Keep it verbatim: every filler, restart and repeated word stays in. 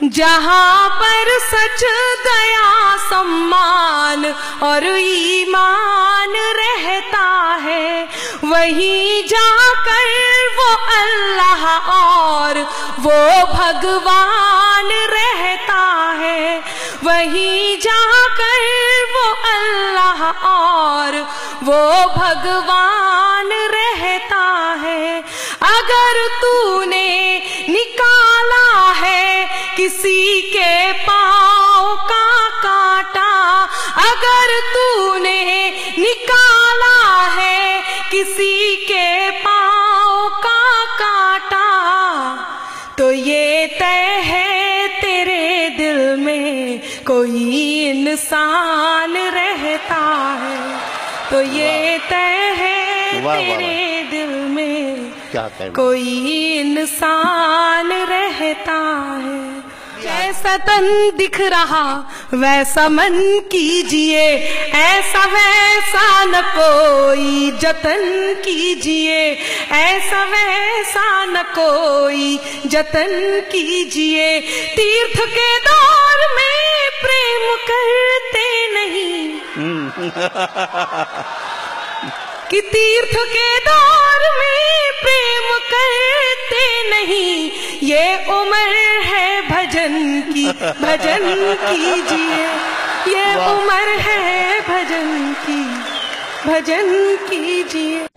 जहाँ पर सच दया सम्मान और ईमान रहता है, वहीं जाकर वो अल्लाह और वो भगवान रहता है। वहीं जाकर वो अल्लाह और वो भगवान रहता है। अगर तूने निकाला है किसी के पाँव का कांटा, अगर तूने निकाला है किसी के पाँव का कांटा, तो ये तय है तेरे दिल में कोई इंसान रहता है। तो ये तय है तेरे दिल में कोई इंसान रहता है। जैसा तन दिख रहा वैसा मन कीजिए, ऐसा वैसा न कोई जतन कीजिए, ऐसा वैसा न कोई जतन कीजिए। तीर्थ के दौर में प्रेम करते नहीं कि तीर्थ के दौर में प्रेम करते नहीं, ये उम्र है भजन की, भजन कीजिए। ये उम्र है भजन की, भजन कीजिए।